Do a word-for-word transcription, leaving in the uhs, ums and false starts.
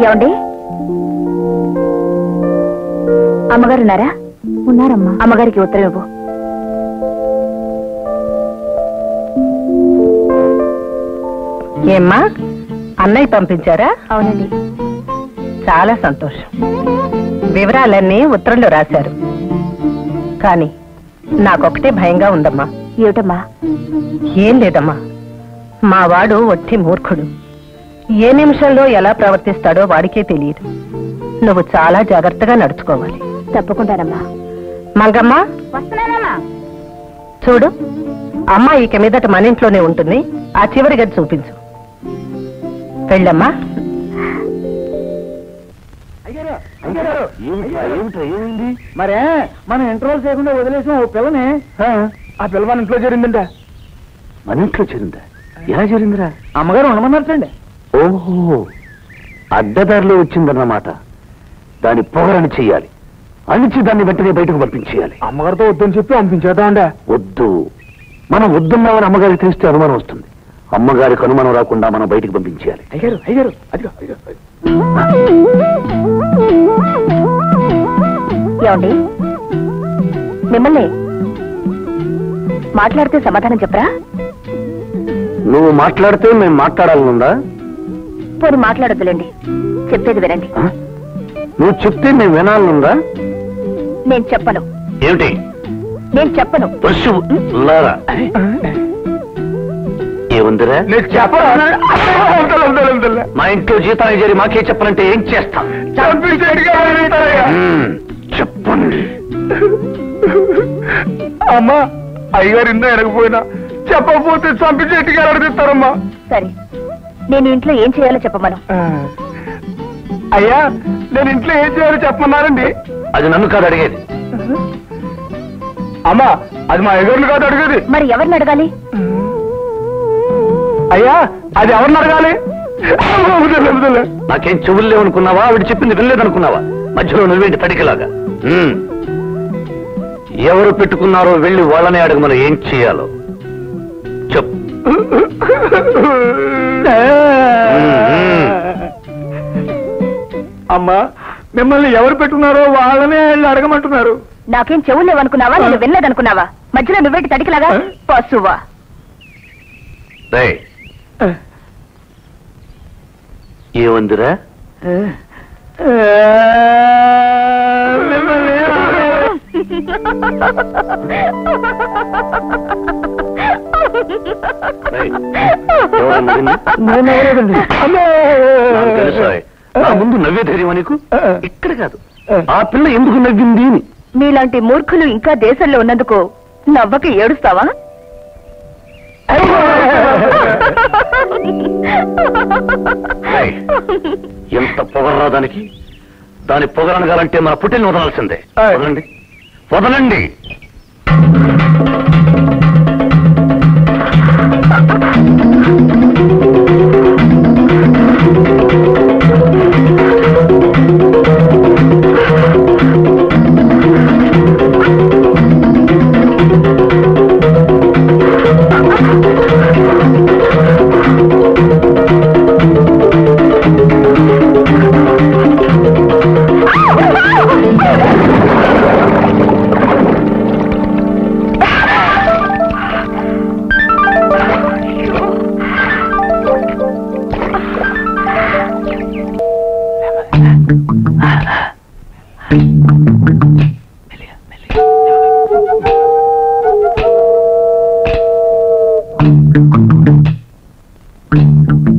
ఏమండి? అమ్మగారు ఉన్నారా? ఉన్నారమ్మా. అమ్మగారికి ఉత్తరం ఇవ్వు. ఏమ్మా, అన్నయ్య పంపించారా? అవునండి. చాలా సంతోషం. వివరాలన్నీ ఉత్తరంలో రాశారు. కానీ నాకొకటే భయంగా ఉందమ్మా. ఏమిటమ్మా? ఏం లేదమ్మా, మా వాడు ఒట్టి మూర్ఖుడు. ఏ నిమిషంలో ఎలా ప్రవర్తిస్తాడో వాడికే తెలియదు. నువ్వు చాలా జాగ్రత్తగా నడుచుకోవాలి. తప్పకుండానమ్మా. మంగమ్మ, వస్తున్నానమ్మా. చూడు, అమ్మ ఇక మీదట మన ఇంట్లోనే ఉంటుంది. ఆ చివరి గది చూపించు. వెళ్ళమ్మా. మరే మనం ఇంటర్వల్ చేయకుండా వదిలేసాం ఓ పిల్లని. ఆ పిల్ల మన ఇంట్లో చేరిందంట. మన ఇంట్లో చేరిందా? ఎలా చేరిందిరా? అమ్మగారు ఉండమన్నారటండి. ఓహో, అడ్డదారిలో వచ్చిందన్నమాట. దాని పొగరని చెయ్యాలి. అణిచి దాన్ని వెంటనే బయటకు పంపించేయాలి. అమ్మగారితో వద్దని చెప్పి పంపించేద్దామండి. వద్దు, మనం వద్దున్నామని అమ్మగారికి తెలిస్తే అనుమానం వస్తుంది. అమ్మగారికి అనుమానం రాకుండా మనం బయటికి పంపించేయాలి. అయ్యారు అయ్యారు అదిగో అదిగో. ఏమండి, మిమ్మల్ని మాట్లాడితే సమాధానం చెప్పరా? నువ్వు మాట్లాడితే మేము మాట్లాడాలనుందా? పోనీ మాట్లాడొద్దులేండి, చెప్పేది వినండి. నువ్వు చెప్తే మేము వినాలనుందా? నేను చెప్పను. ఏమిటి? నేను చెప్పను. ఏముందిరా? నేను చెప్పను. మా ఇంట్లో జీతాలు చేరి మాకే చెప్పనంటే ఏం చేస్తాం? చెప్పండి. అమ్మా, అయ్యగారు ఇందా ఎరగపోయినా చెప్పకపోతే చంపించేట్టుగా అడిగిస్తారమ్మా. సరే, నేను ఇంట్లో ఏం చేయాలో చెప్పమను. అయ్యా, నేను ఇంట్లో ఏం చేయాలో చెప్పమన్నారండి. అది నన్ను కాదు అడిగేది. అమ్మా, అది మా అయ్యగారిని కాదు అడిగేది. మరి ఎవరిని అడగాలి? అయ్యా, అది ఎవరిని అడగాలి? నాకేం చెవులు లేవనుకున్నావా? ఆవిడ చెప్పింది వినలేదనుకున్నావా? మధ్యలో నువ్వేంటి తడికిలాగా? ఎవరు పెట్టుకున్నారో వెళ్ళి వాళ్ళనే అడగమని ఏం చేయాలో చెప్పు. అమ్మా, మిమ్మల్ని ఎవరు పెట్టుకున్నారో వాళ్ళనే వెళ్ళి అడగమంటున్నారు. నాకేం చెవులు లేవనుకున్నావా? నేను వినలేదనుకున్నావా? మధ్యలో నువ్వేంటి తడికిలాగా? పశువా? ఏముందిరా? నా ముందు నవ్వే ధైర్యమా నీకు? ఇక్కడ కాదు, ఆ పిల్ల ఎందుకు నవ్వింది? మీలాంటి మూర్ఖులు ఇంకా దేశంలో ఉన్నందుకు నవ్వకి ఏడుస్తావా? ఎంత పొగర్రా దానికి! దాని పొగరనగాలంటే మన పుట్టిని వదలాల్సిందే. వదలండి, వదలండి. Thank you.